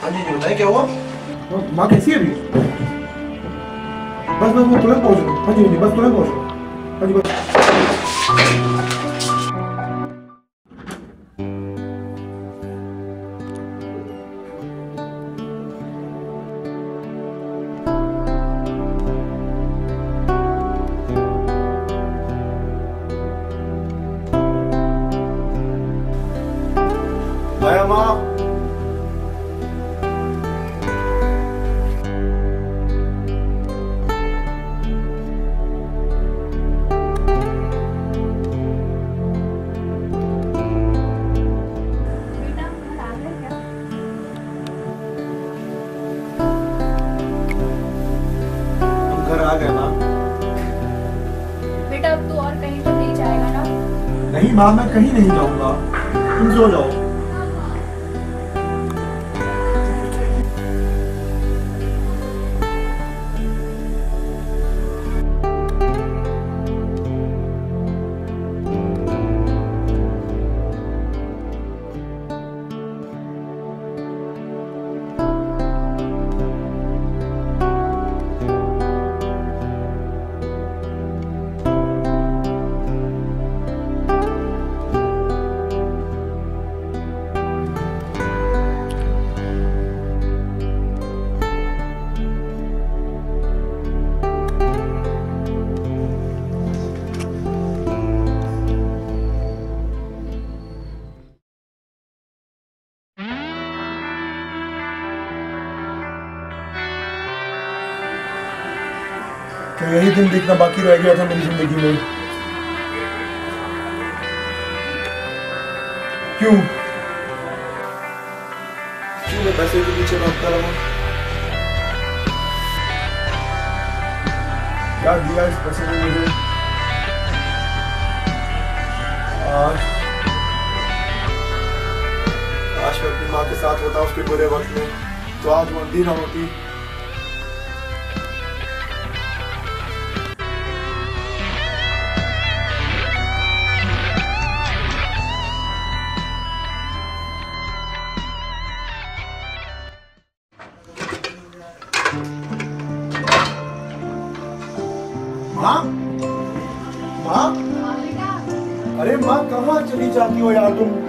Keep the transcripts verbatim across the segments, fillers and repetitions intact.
हाँ जी जी बताइए क्या हुआ? माँ कैसी है अभी? बस बस मैं तुरंत पहुँच रहा हूँ। हाँ जी हाँ जी बस तुरंत पहुँच रहा हूँ। हाँ जी बस। आया माँ। घर आ गया माँ। बेटा अब तू और कहीं तो नहीं जाएगा ना? नहीं माँ मैं कहीं नहीं जाऊँगा, तुम सो जाओ। तो यही दिन देखना बाकी रह गया था मेरी जिंदगी में। क्यों क्यों मैं पैसे के पीछे भागता रहा? क्या दिया इस पैसे ने मुझे? आज आज मैं अपनी माँ के साथ होता उसके बुरे वक्त में, तो आज मंदी ना होती। माँ माँ अरे माँ कहाँ चली जाती हो यार तुम?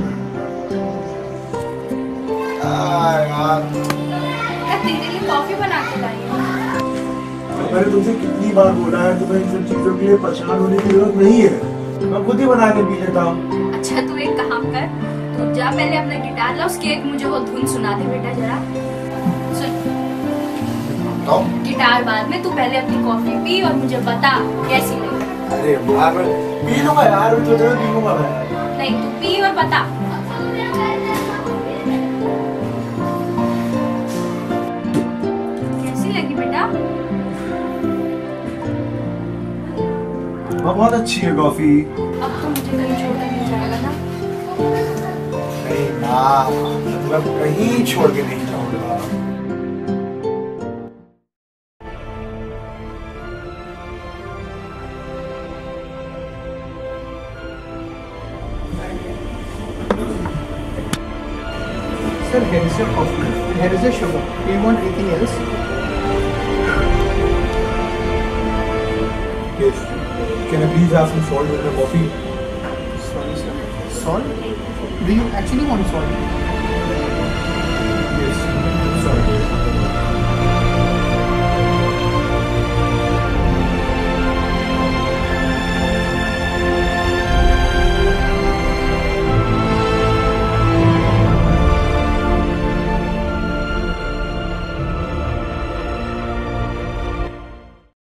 यार तेरे लिए कॉफी बना के लाई हूँ। मैंने तुमसे कितनी बार बोला है तुम्हें इन सब चीजों के लिए परेशान होने की जरूरत नहीं है, मैं खुद ही बना के पी लेता हूँ। अच्छा तू एक काम कर, तू जा पहले अपना गिटार ला, उसकी एक मुझे वो धुन सुना दे बेटा जरा। सुन तो? गिटार बाद में, तू पहले अपनी कॉफी पी और मुझे बता कैसी लगी। अरे यार मैं पी लूंगा यार, तो जरूर पी लूंगा मैं। नहीं तू पी और बता। कैसी लगी बेटा? बहुत अच्छी है कॉफी। अब तो मुझे कहीं छोड़कर नहीं जाएगा ना? नहीं ना, मैं कहीं छोड़ के नहीं जाऊंगा। Sir, here is your coffee and here is your sugar. Do you want anything else? Yes. Can I please have some salt in my coffee? Sorry, sir. Salt? Do you actually want salt?